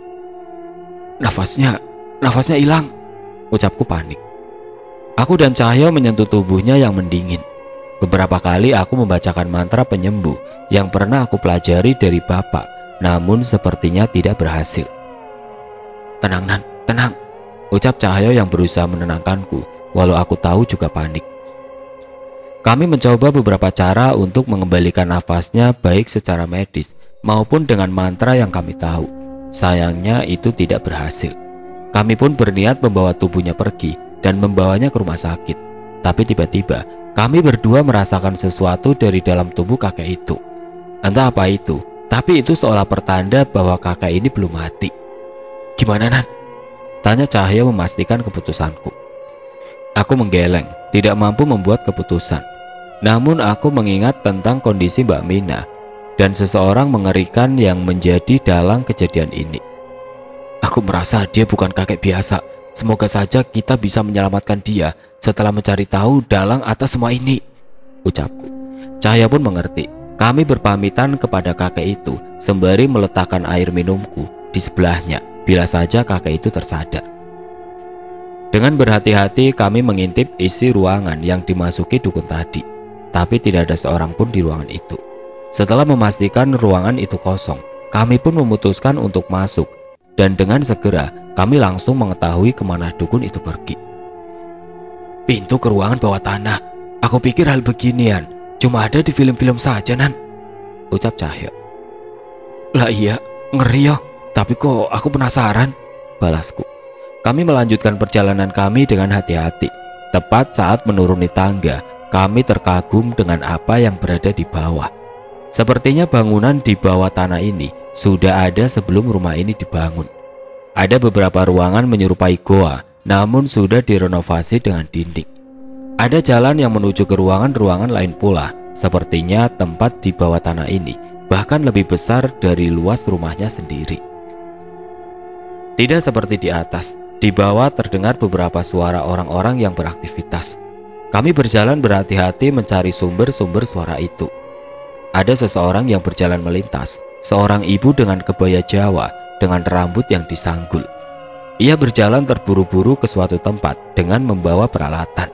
Nafasnya hilang, ucapku panik. Aku dan Cahyo menyentuh tubuhnya yang mendingin. Beberapa kali aku membacakan mantra penyembuh yang pernah aku pelajari dari bapak, namun sepertinya tidak berhasil. Tenang Nan, tenang, ucap Cahyo yang berusaha menenangkanku, walau aku tahu juga panik. Kami mencoba beberapa cara untuk mengembalikan nafasnya baik secara medis maupun dengan mantra yang kami tahu. Sayangnya itu tidak berhasil. Kami pun berniat membawa tubuhnya pergi dan membawanya ke rumah sakit. Tapi tiba-tiba kami berdua merasakan sesuatu dari dalam tubuh kakek itu. Entah apa itu, tapi itu seolah pertanda bahwa kakek ini belum mati. Gimana Nan? Tanya Cahyo memastikan keputusanku. Aku menggeleng, tidak mampu membuat keputusan. Namun aku mengingat tentang kondisi Mbak Mina dan seseorang mengerikan yang menjadi dalang kejadian ini. Aku merasa dia bukan kakek biasa. Semoga saja kita bisa menyelamatkan dia setelah mencari tahu dalang atas semua ini, ucapku. Cahaya pun mengerti. Kami berpamitan kepada kakek itu sembari meletakkan air minumku di sebelahnya bila saja kakek itu tersadar. Dengan berhati-hati kami mengintip isi ruangan yang dimasuki dukun tadi, tapi tidak ada seorang pun di ruangan itu. Setelah memastikan ruangan itu kosong, kami pun memutuskan untuk masuk, dan dengan segera kami langsung mengetahui kemana dukun itu pergi. Pintu ke ruangan bawah tanah. Aku pikir hal beginian cuma ada di film-film saja, Nan, ucap Cahyo. Lah iya, ngeri ya, tapi kok aku penasaran, balasku. Kami melanjutkan perjalanan kami dengan hati-hati. Tepat saat menuruni tangga, kami terkagum dengan apa yang berada di bawah. Sepertinya bangunan di bawah tanah ini sudah ada sebelum rumah ini dibangun. Ada beberapa ruangan menyerupai goa, namun sudah direnovasi dengan dinding. Ada jalan yang menuju ke ruangan-ruangan lain pula. Sepertinya tempat di bawah tanah ini bahkan lebih besar dari luas rumahnya sendiri. Tidak seperti di atas, di bawah terdengar beberapa suara orang-orang yang beraktivitas. Kami berjalan berhati-hati mencari sumber-sumber suara itu. Ada seseorang yang berjalan melintas, seorang ibu dengan kebaya Jawa dengan rambut yang disanggul. Ia berjalan terburu-buru ke suatu tempat dengan membawa peralatan.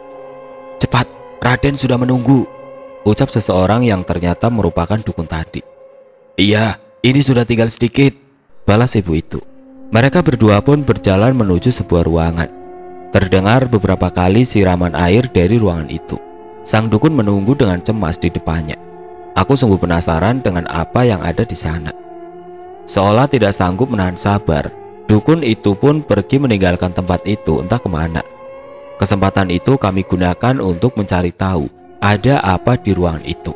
Cepat, Raden sudah menunggu, ucap seseorang yang ternyata merupakan dukun tadi. Iya, ini sudah tinggal sedikit, balas ibu itu. Mereka berdua pun berjalan menuju sebuah ruangan. Terdengar beberapa kali siraman air dari ruangan itu. Sang dukun menunggu dengan cemas di depannya. Aku sungguh penasaran dengan apa yang ada di sana. Seolah tidak sanggup menahan sabar, dukun itu pun pergi meninggalkan tempat itu entah kemana. Kesempatan itu kami gunakan untuk mencari tahu ada apa di ruangan itu.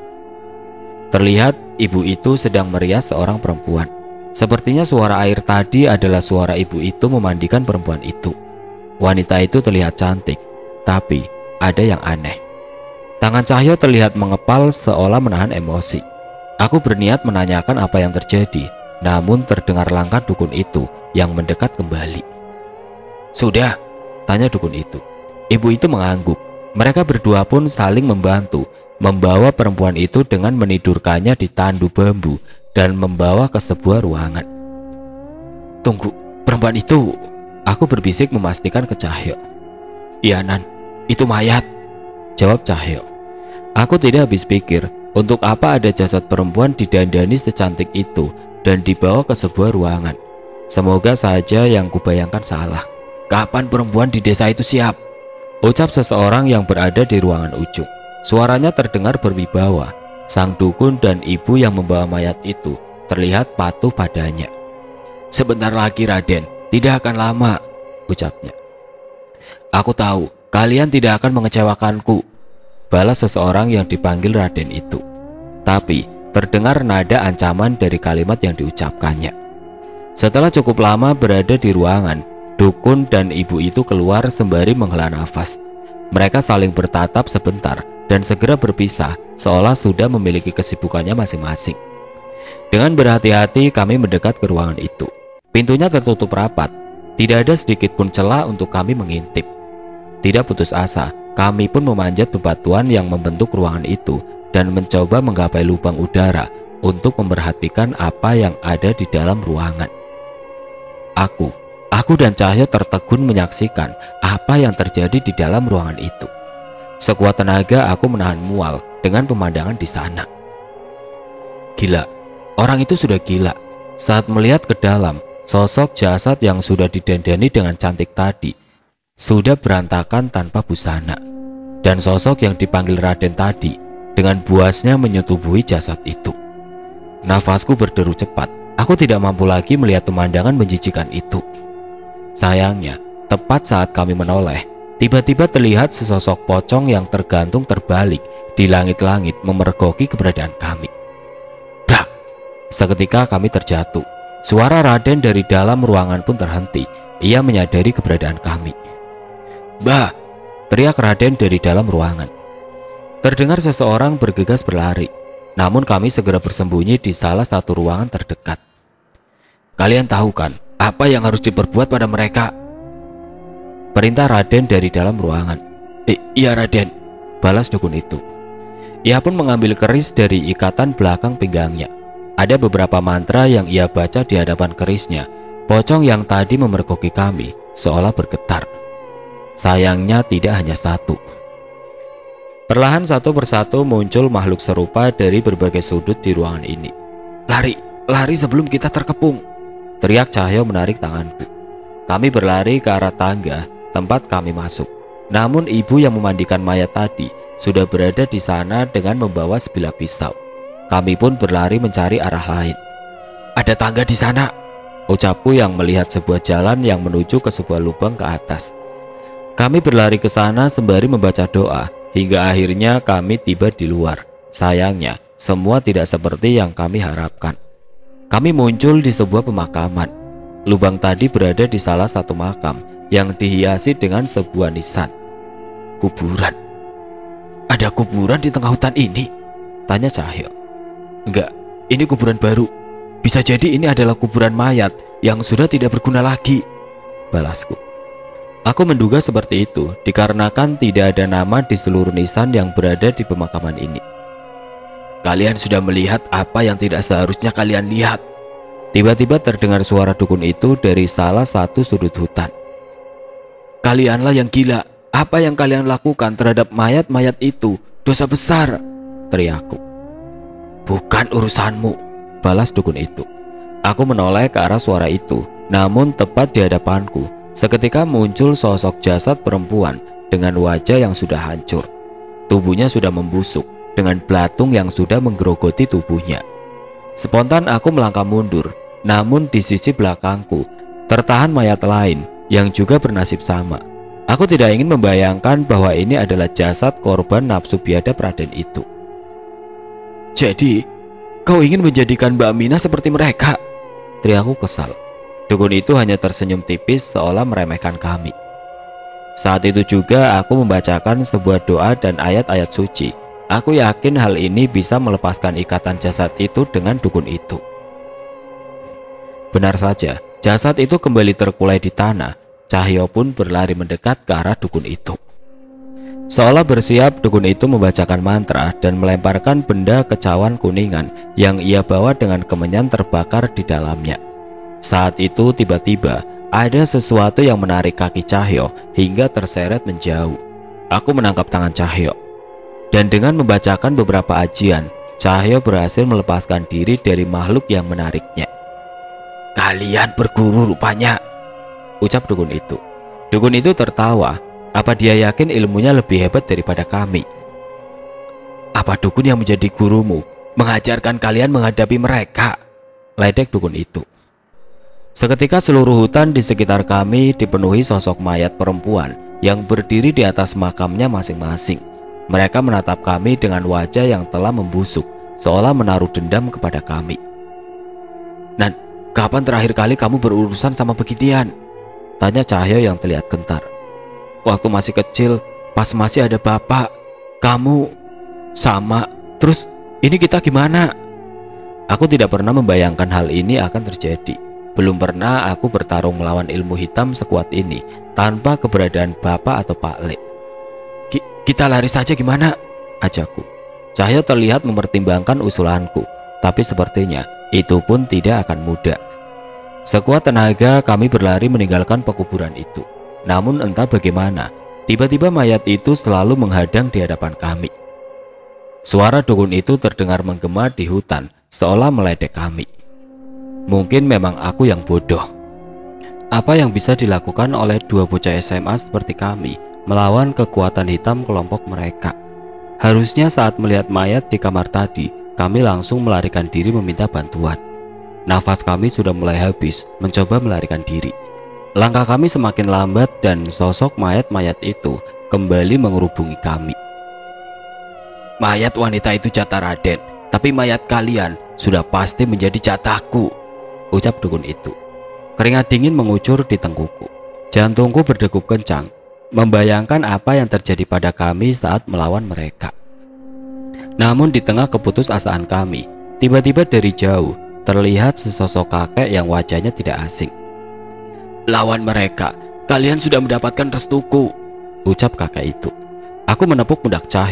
Terlihat ibu itu sedang merias seorang perempuan. Sepertinya suara air tadi adalah suara ibu itu memandikan perempuan itu. Wanita itu terlihat cantik, tapi ada yang aneh. Tangan Cahyo terlihat mengepal seolah menahan emosi. Aku berniat menanyakan apa yang terjadi, namun terdengar langkah dukun itu yang mendekat kembali. Sudah, tanya dukun itu. Ibu itu mengangguk. Mereka berdua pun saling membantu membawa perempuan itu dengan menidurkannya di tandu bambu dan membawa ke sebuah ruangan. Tunggu, perempuan itu, aku berbisik memastikan ke Cahyo. Iya, Nan, itu mayat, jawab Cahyo. Aku tidak habis pikir untuk apa ada jasad perempuan didandani secantik itu dan dibawa ke sebuah ruangan. Semoga saja yang kubayangkan salah. Kapan perempuan di desa itu siap? Ucap seseorang yang berada di ruangan ujung. Suaranya terdengar berwibawa. Sang dukun dan ibu yang membawa mayat itu terlihat patuh padanya. Sebentar lagi, Raden, tidak akan lama, ucapnya. Aku tahu kalian tidak akan mengecewakanku, balas seseorang yang dipanggil Raden itu. Tapi terdengar nada ancaman dari kalimat yang diucapkannya. Setelah cukup lama berada di ruangan, dukun dan ibu itu keluar sembari menghela nafas. Mereka saling bertatap sebentar dan segera berpisah seolah sudah memiliki kesibukannya masing-masing. Dengan berhati-hati kami mendekat ke ruangan itu. Pintunya tertutup rapat. Tidak ada sedikit pun celah untuk kami mengintip. Tidak putus asa, kami pun memanjat bebatuan yang membentuk ruangan itu dan mencoba menggapai lubang udara untuk memperhatikan apa yang ada di dalam ruangan. Aku dan Cahyo tertegun menyaksikan apa yang terjadi di dalam ruangan itu. Sekuat tenaga aku menahan mual dengan pemandangan di sana. Gila, orang itu sudah gila. Saat melihat ke dalam, sosok jasad yang sudah didandani dengan cantik tadi sudah berantakan tanpa busana. Dan sosok yang dipanggil Raden tadi dengan buasnya menyetubuhi jasad itu. Nafasku berderu cepat. Aku tidak mampu lagi melihat pemandangan menjijikan itu. Sayangnya, tepat saat kami menoleh, tiba-tiba terlihat sesosok pocong yang tergantung terbalik di langit-langit memergoki keberadaan kami. Brak! Seketika kami terjatuh. Suara Raden dari dalam ruangan pun terhenti. Ia menyadari keberadaan kami. Bah! Teriak Raden dari dalam ruangan. Terdengar seseorang bergegas berlari. Namun kami segera bersembunyi di salah satu ruangan terdekat. Kalian tahu kan apa yang harus diperbuat pada mereka? Perintah Raden dari dalam ruangan. Iya, Raden, balas dukun itu. Ia pun mengambil keris dari ikatan belakang pinggangnya. Ada beberapa mantra yang ia baca di hadapan kerisnya. Pocong yang tadi memergoki kami seolah bergetar. Sayangnya tidak hanya satu. Perlahan satu persatu muncul makhluk serupa dari berbagai sudut di ruangan ini. "Lari, lari sebelum kita terkepung!" teriak Cahyo menarik tanganku. Kami berlari ke arah tangga tempat kami masuk. Namun ibu yang memandikan mayat tadi sudah berada di sana dengan membawa sebilah pisau. Kami pun berlari mencari arah lain. "Ada tangga di sana," ucapku yang melihat sebuah jalan yang menuju ke sebuah lubang ke atas. Kami berlari ke sana sembari membaca doa hingga akhirnya kami tiba di luar. Sayangnya semua tidak seperti yang kami harapkan. Kami muncul di sebuah pemakaman. Lubang tadi berada di salah satu makam yang dihiasi dengan sebuah nisan. Kuburan. "Ada kuburan di tengah hutan ini?" tanya Cahyo. "Enggak, ini kuburan baru. Bisa jadi ini adalah kuburan mayat yang sudah tidak berguna lagi," balasku. Aku menduga seperti itu dikarenakan tidak ada nama di seluruh nisan yang berada di pemakaman ini. "Kalian sudah melihat apa yang tidak seharusnya kalian lihat." Tiba-tiba terdengar suara dukun itu dari salah satu sudut hutan. "Kalianlah yang gila. Apa yang kalian lakukan terhadap mayat-mayat itu dosa besar," teriakku. "Bukan urusanmu," balas dukun itu. Aku menoleh ke arah suara itu, namun tepat di hadapanku seketika muncul sosok jasad perempuan dengan wajah yang sudah hancur. Tubuhnya sudah membusuk dengan belatung yang sudah menggerogoti tubuhnya. Spontan aku melangkah mundur, namun di sisi belakangku tertahan mayat lain yang juga bernasib sama. Aku tidak ingin membayangkan bahwa ini adalah jasad korban nafsu biadab Raden itu. "Jadi, kau ingin menjadikan Mbak Mina seperti mereka?" teriakku kesal. Dukun itu hanya tersenyum tipis seolah meremehkan kami. Saat itu juga aku membacakan sebuah doa dan ayat-ayat suci. Aku yakin hal ini bisa melepaskan ikatan jasad itu dengan dukun itu. Benar saja, jasad itu kembali terkulai di tanah. Cahyo pun berlari mendekat ke arah dukun itu. Seolah bersiap, dukun itu membacakan mantra dan melemparkan benda kecawan kuningan yang ia bawa dengan kemenyan terbakar di dalamnya. Saat itu tiba-tiba ada sesuatu yang menarik kaki Cahyo hingga terseret menjauh. Aku menangkap tangan Cahyo. Dan dengan membacakan beberapa ajian, Cahyo berhasil melepaskan diri dari makhluk yang menariknya. "Kalian berguru rupanya," ucap dukun itu. Dukun itu tertawa. Apa dia yakin ilmunya lebih hebat daripada kami? "Apa dukun yang menjadi gurumu mengajarkan kalian menghadapi mereka?" ledek dukun itu. Seketika seluruh hutan di sekitar kami dipenuhi sosok mayat perempuan yang berdiri di atas makamnya masing-masing. Mereka menatap kami dengan wajah yang telah membusuk, seolah menaruh dendam kepada kami. "Nan, kapan terakhir kali kamu berurusan sama beginian?" tanya Cahyo yang terlihat gentar. "Waktu masih kecil, pas masih ada bapak. Kamu sama. Terus ini kita gimana?" Aku tidak pernah membayangkan hal ini akan terjadi. Belum pernah aku bertarung melawan ilmu hitam sekuat ini tanpa keberadaan bapak atau Pak Le. Kita lari saja gimana?" ajakku. Cahyo terlihat mempertimbangkan usulanku, tapi sepertinya itu pun tidak akan mudah. Sekuat tenaga kami berlari meninggalkan pekuburan itu. Namun entah bagaimana, tiba-tiba mayat itu selalu menghadang di hadapan kami. Suara dukun itu terdengar menggema di hutan, seolah meledek kami. Mungkin memang aku yang bodoh. Apa yang bisa dilakukan oleh dua bocah SMA seperti kami melawan kekuatan hitam kelompok mereka? Harusnya saat melihat mayat di kamar tadi, kami langsung melarikan diri meminta bantuan. Nafas kami sudah mulai habis mencoba melarikan diri. Langkah kami semakin lambat dan sosok mayat-mayat itu kembali mengerubungi kami. "Mayat wanita itu jatah Raden, tapi mayat kalian sudah pasti menjadi jatahku," ucap dukun itu. Keringat dingin mengucur di tengkukku. Jantungku berdegup kencang, membayangkan apa yang terjadi pada kami saat melawan mereka. Namun di tengah keputusasaan kami, tiba-tiba dari jauh terlihat sesosok kakek yang wajahnya tidak asing. "Lawan mereka, kalian sudah mendapatkan restuku," ucap kakek itu. Aku menepuk pundak Cahyo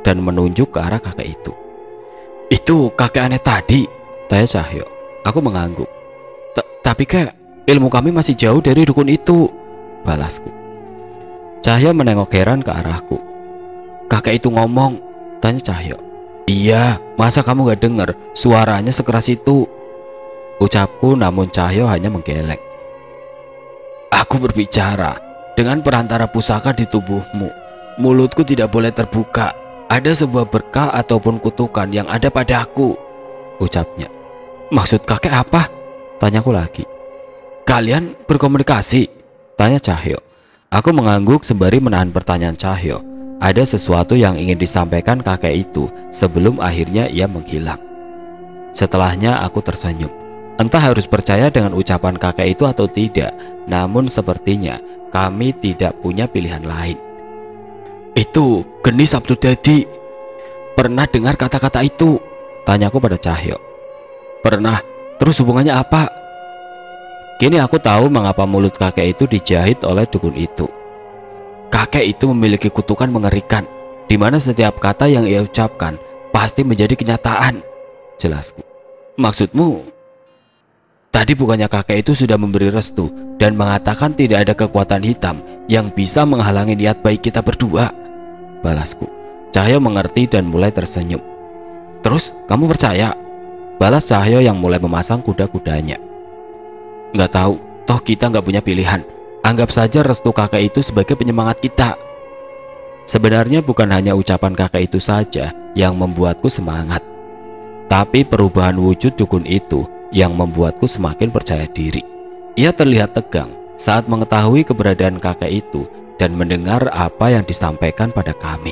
dan menunjuk ke arah kakek itu. "Itu kakek aneh tadi?" tanya Cahyo. Aku mengangguk. Tapi kek, ilmu kami masih jauh dari dukun itu," balasku. Cahyo menengok heran ke arahku. "Kakek itu ngomong?" tanya Cahyo. "Iya, masa kamu gak dengar suaranya sekeras itu?" ucapku, namun Cahyo hanya menggeleng. "Aku berbicara dengan perantara pusaka di tubuhmu. Mulutku tidak boleh terbuka. Ada sebuah berkah ataupun kutukan yang ada padaku," ucapnya. "Maksud kakek apa?" tanyaku lagi. "Kalian berkomunikasi?" tanya Cahyo. Aku mengangguk sembari menahan pertanyaan Cahyo. Ada sesuatu yang ingin disampaikan kakek itu sebelum akhirnya ia menghilang. Setelahnya aku tersenyum. Entah harus percaya dengan ucapan kakek itu atau tidak, namun sepertinya kami tidak punya pilihan lain. "Itu Geni Sabtu Dadi. Pernah dengar kata-kata itu?" tanyaku pada Cahyo. "Pernah. Terus hubungannya apa?" Kini aku tahu mengapa mulut kakek itu dijahit oleh dukun itu. Kakek itu memiliki kutukan mengerikan, di mana setiap kata yang ia ucapkan pasti menjadi kenyataan, jelasku. "Maksudmu?" "Tadi bukannya kakek itu sudah memberi restu dan mengatakan tidak ada kekuatan hitam yang bisa menghalangi niat baik kita berdua," balasku. Cahyo mengerti dan mulai tersenyum. "Terus kamu percaya?" balas Cahyo yang mulai memasang kuda-kudanya. "Nggak tahu, toh kita nggak punya pilihan. Anggap saja restu kakek itu sebagai penyemangat kita." Sebenarnya bukan hanya ucapan kakek itu saja yang membuatku semangat, tapi perubahan wujud dukun itu yang membuatku semakin percaya diri. Ia terlihat tegang saat mengetahui keberadaan kakek itu dan mendengar apa yang disampaikan pada kami.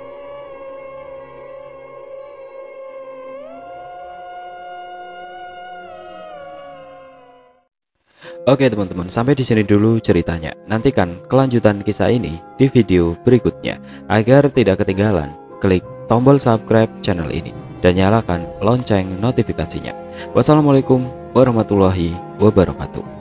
Oke teman-teman, sampai di sini dulu ceritanya. Nantikan kelanjutan kisah ini di video berikutnya. Agar tidak ketinggalan, klik tombol subscribe channel ini dan nyalakan lonceng notifikasinya. Wassalamualaikum warahmatullahi wabarakatuh.